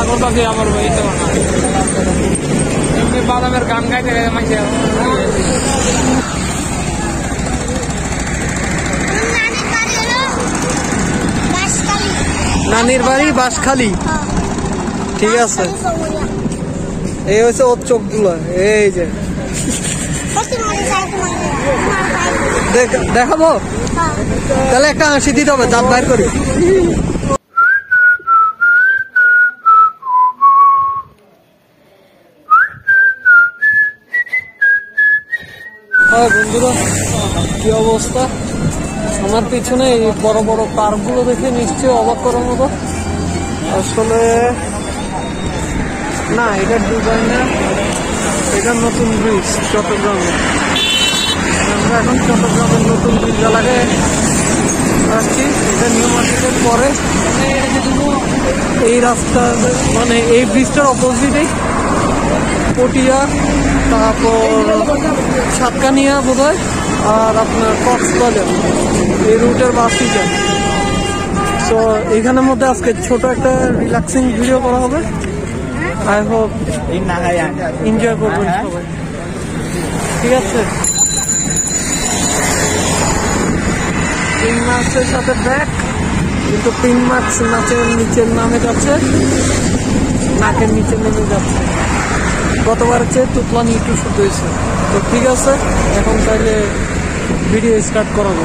করতেছি আমার ভাই তো এমনি বাদামের গান গাইতে মাইছে নানির বাড়ি বাঁশখালী। ঠিক আছে, এই হচ্ছে ওর চোখগুলো, এই যে দেখাবো। তাহলে একটা হাসি দিতে হবে, দাঁত বাইর করি। বন্ধুরা কি অবস্থা, আমার পিছনে এই বড় বড় পার্ক গুলো দেখে নিশ্চয়ই অবাক করার মতো। আসলে না, এটা দুবাই না, এটা নতুন ব্রিজ চট্টগ্রামে। আমরা এখন চট্টগ্রামের নতুন ব্রিজ এলাকায় আসছি। এটা নিউ মার্কেটের পরে এই রাস্তা, মানে এই ব্রিজটার অপোজিটেই পটিয়া, তারপর সাতকানিয়া বোধ হয়, আর আপনার কক্সবাজার, এই রুটের বাসই যায়। তো এইখানের মধ্যে আজকে ছোট একটা রিল্যাক্সিং ভিডিও করা হবে। আই হোপ এনজয় করবেন সবাই। ঠিক আছে, পিন মার্কসের সাথে ব্যাক, কিন্তু পিন মার্কস নাচের নিচের নামে যাচ্ছে, নাকের নিচে নেমে যাচ্ছে। গতবারের চেয়ে তুফান একটু শুরু হয়েছে। তো ঠিক আছে, এখন তাহলে ভিডিও স্টার্ট করাবো।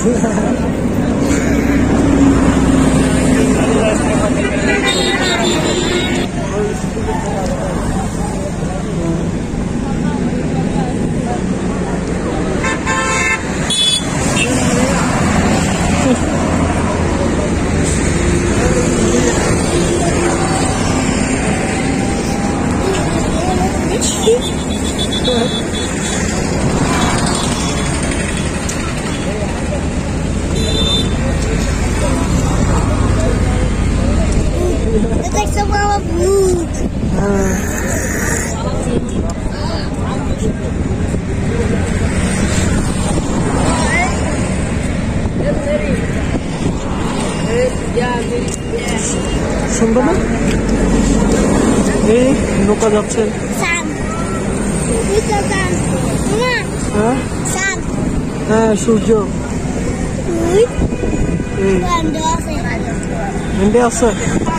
It's like some kind of food. সুন্দর না? এই নৌকা যাচ্ছে। Sun. It's a sun. Mama. হ্যাঁ Sun. হ্যাঁ সূর্য Good. এই Gandose. ভেন্ডি আছে।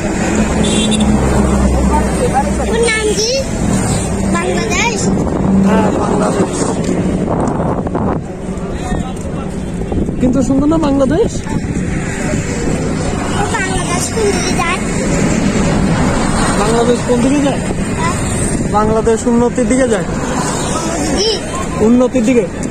What name is Bangladesh? হ্যাঁ বাংলাদেশ। কিন্তু সুন্দর না Bangladesh? Oh, Bangladesh country that. Bangladesh কোন দিকে যায়? বাংলাদেশ উন্নতির দিকে যায়। Di. উন্নতির দিকে। Oh,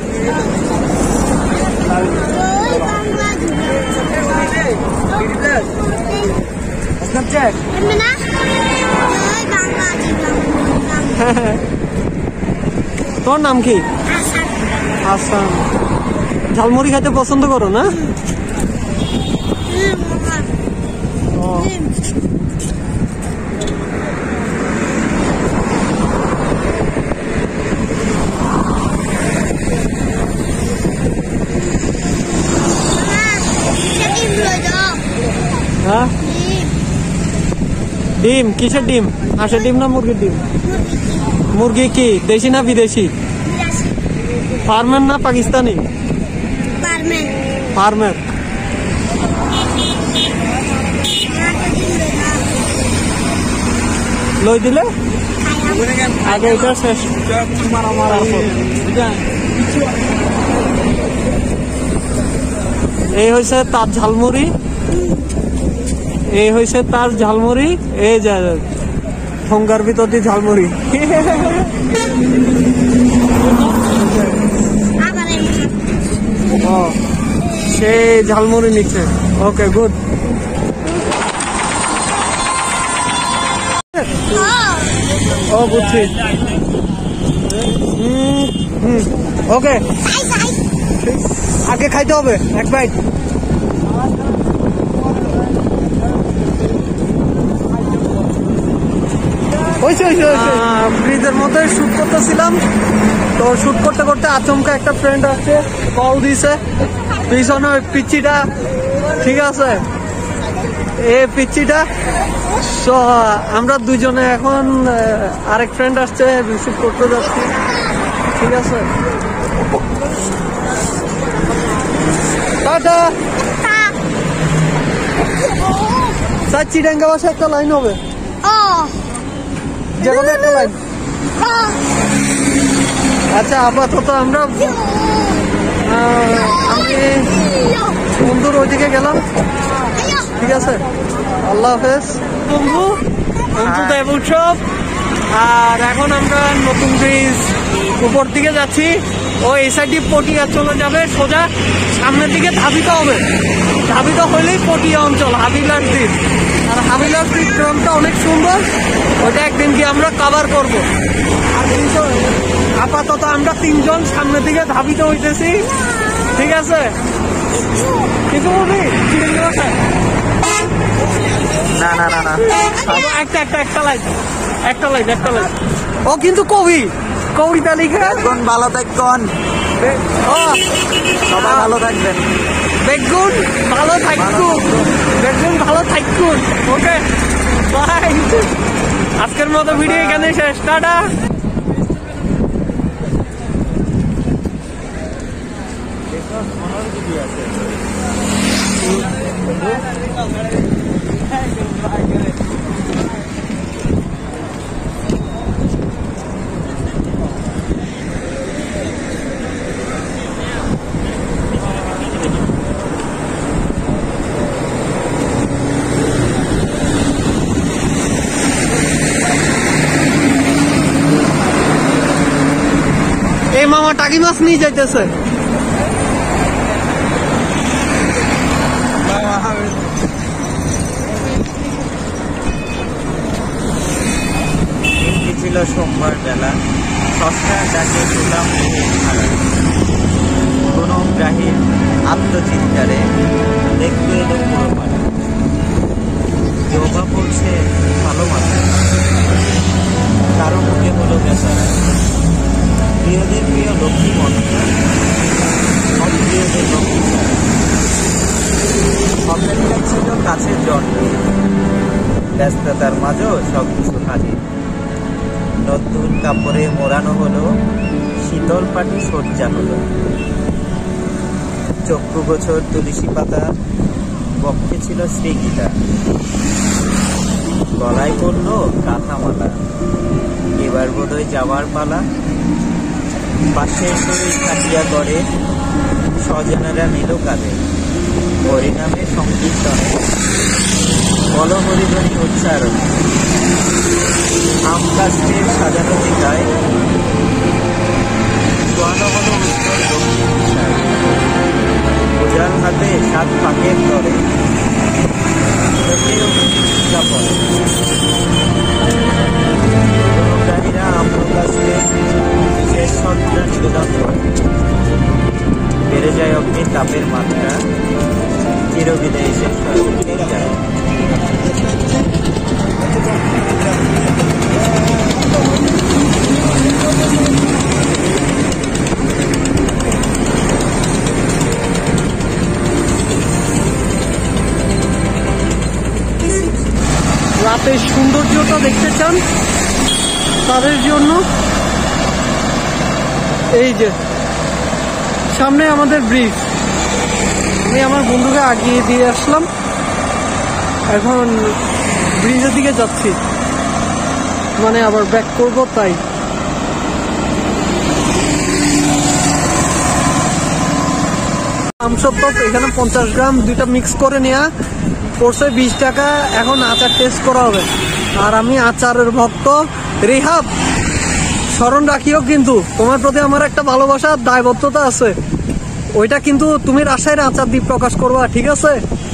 Bangladesh. Snapchat. Emina. Oh, Bangladesh. তোর নাম কি? Assam. হাসান। ঝালমুড়ি খেতে পছন্দ করো না? Mama. ও, হ্যাঁ ডিম কিসের ডিম? হাঁসের ডিম না মুরগির ডিম? মুরগি কি দেশি না বিদেশি? ফার্মের না পাকিস্তানি? ফার্মের। লই দিলে আগে এটা শেষ। এই হয়েছে তার ঝালমুড়ি, এই হয়েছে তার ঝালমুড়ি, এই যা ঠোঙ্গার ভিতর দিয়ে ঝালমুড়ি। ও সেই ঝালমুড়ি নিচ্ছে। Okay good. ও বুঝছি। ওকে আগে খাইতে হবে এক বাইট। ব্রিজের মধ্যে শুট করতেছিলাম, তো শুট করতে করতে আচমকা একটা ফ্রেন্ড আসছে, কল দিছে পিছনে ওই পিচ্চিটা, ঠিক আছে এই পিচ্চিটা। তো আমরা দুজনে এখন আরেক ফ্রেন্ড আসছে রিসিভ করতে যাচ্ছি, ঠিক আছে। টাটা। স্যার চিটাঙ্গা বাসে একটা লাইন হবে, যে কোনো একটা লাইন। আচ্ছা আপাতত আমরা আমি বন্ধুর ওইদিকে গেলাম, ঠিক আছে। আল্লাহ হাফেজ বন্ধু, বন্ধু উৎসব। আর এখন আমরা নতুন ব্রিজ উপর দিকে যাচ্ছি। ও এই সাইডে পটিয়া চলে যাবে সোজা, সামনের দিকে ধাবিত হবে। ধাবিত হলেই পটিয়া অঞ্চল, হাবিলার দ্বীপ। আর হাবিলার দ্বীপ গ্রামটা অনেক সুন্দর, ওটা একদিন গিয়ে আমরা কভার করব। আর আপাতত আমরা তিনজন সামনের দিকে ধাবিত হইতেছি, ঠিক আছে। কিছু বলি না না না না একটা লাইন ও কিন্তু কবিতা লিখে কোন ভালো থাকুন, সবাই ভালো থাকবেন। বেগুন ভালো থাকুন। Okay bye. আজকের মতো ভিডিও এখানে শেষ, টাটা। টাকি মাছ নিয়ে যাইতেছে। ছিল সোমবার বেলা, সস্তার ডাকে শুনলাম কোন গ্রাহীর আত্মচিৎকারে দেখতে এলো পুরো পাড়া। জবা পড়ছে ভালো মাথা, কারো মুখে হলো বেচারা। প্রিয়দের প্রিয় লক্ষ্মী মন্ত্রা, অপ্রিয়দের লক্ষ্মী ছাড়া। অপেক্ষায় ছিল কাছের জন্ম, ব্যস্ততার মাঝেও সব কিছু হাজির। নতুন কাপড়ে মোড়ানো হলো, শীতল পাটি সজ্জা হলো। চক্ষু গোছর তুলসী পাতা, বক্ষে ছিল শ্রীগীতা, গলায় পড়লো কাঁথামালা। এবার বোধহয় যাওয়ার পালা। পাশের শরীর খাটিয়া করে, স্বজনেরা নিল কাঁধে। হরিনামে সংকীর্তনে, বল হরিধ্বনি উচ্চারণ। আম গাছের সাজানো টিকায় শোয়ানো হলো উত্তর দক্ষিণ দিশায়। উজান হাতে সাত পাকের তরে, অনুপ্রাণীরা আম গাছকে শেষ সন্ধ্যা নিবেদন করে। বেড়ে যায় অগ্নির তাপের মাত্রা, চিরবিদায়ী শেষ যায়। রাতের সৌন্দর্যটা দেখতে চান তাদের জন্য এই যে সামনে আমাদের ব্রিজ, আমি আমার বন্ধুকে আগিয়ে দিয়ে আসলাম, এখন ব্রিজের দিকে যাচ্ছি, মানে আবার ব্যাক করবো তাই। আমসত্ত্ব এখানে 50 গ্রাম দুইটা মিক্স করে নেওয়া পড়ছে 20 টাকা। এখন আচার টেস্ট করা হবে, আর আমি আচারের ভক্ত। রিহাব, স্মরণ রাখিও কিন্তু তোমার প্রতি আমার একটা ভালোবাসা দায়বদ্ধতা আছে, ওইটা কিন্তু তুমি রাজশাহীর আচার দিয়ে প্রকাশ করবা, ঠিক আছে?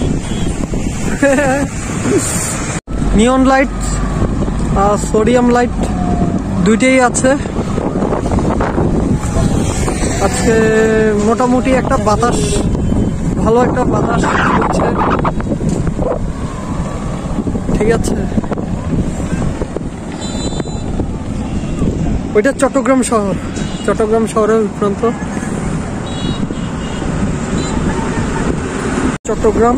নিয়ন লাইট আর সোডিয়াম লাইট দুইটাই আছে। আজকে মোটামুটি একটা বাতাস, ভালো একটা বাতাস হচ্ছে, ঠিক আছে? ওইটা চট্টগ্রাম শহর, চট্টগ্রাম শহরের প্রান্ত চট্টগ্রাম।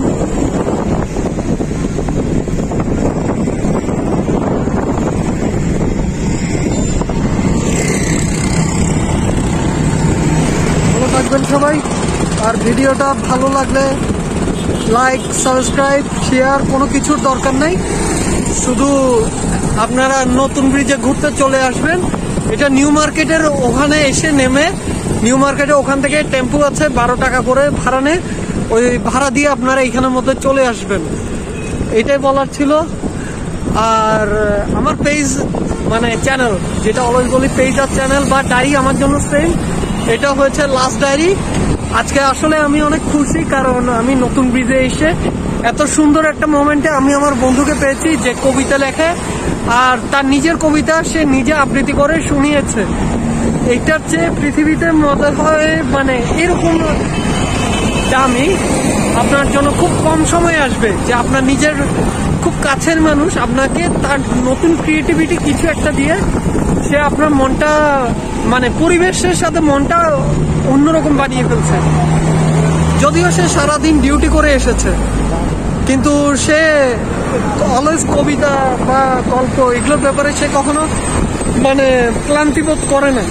ভালো থাকবেন সবাই, আর ভিডিওটা ভালো লাগলে লাইক, সাবস্ক্রাইব, শেয়ার কোনো কিছুর দরকার নাই, শুধু আপনারা নতুন ব্রিজে ঘুরতে চলে আসবেন। এটা নিউ মার্কেটের ওখানে এসে নেমে, নিউ মার্কেটে ওখান থেকে টেম্পু আছে 12 টাকা করে ভাড়া নেয়, ওই ভাড়া দিয়ে আপনারা এখানের মধ্যে চলে আসবেন, এটাই বলার ছিল। আর আমার পেজ মানে চ্যানেল, যেটা অলওয়েজ বলি পেজ আর চ্যানেল বা ডায়েরি আমার জন্য সেম, এটা হয়েছে লাস্ট ডায়েরি। আজকে আসলে আমি অনেক খুশি, কারণ আমি নতুন ব্রিজে এসে এত সুন্দর একটা মোমেন্টে আমি আমার বন্ধুকে পেয়েছি যে কবিতা লেখে, আর তার নিজের কবিতা সে নিজে আবৃত্তি করে শুনিয়েছে। এইটার চেয়ে পৃথিবীতে মজা হয়, মানে এরকম দামি আপনার জন্য খুব কম সময় আসবে, যে আপনার নিজের খুব কাছের মানুষ আপনাকে তার নতুন ক্রিয়েটিভিটি কিছু একটা দিয়ে সে আপনার মনটা, মানে পরিবেশের সাথে মনটা অন্যরকম বানিয়ে ফেলছে। যদিও সে সারাদিন ডিউটি করে এসেছে, কিন্তু সে অলওয়েজ কবিতা বা গল্প এগুলোর ব্যাপারে সে কখনো মানে ক্লান্তিবোধ করে না।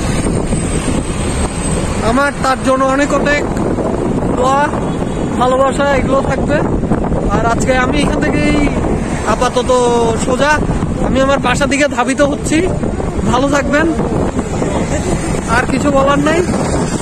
আমার তার জন্য অনেক অনেক দোয়া, ভালোবাসা এগুলো থাকবে। আর আজকে আমি এখান থেকেই আপাতত সোজা আমি আমার বাসা দিকে ধাবিত হচ্ছি। ভালো থাকবেন, আর কিছু বলার নাই।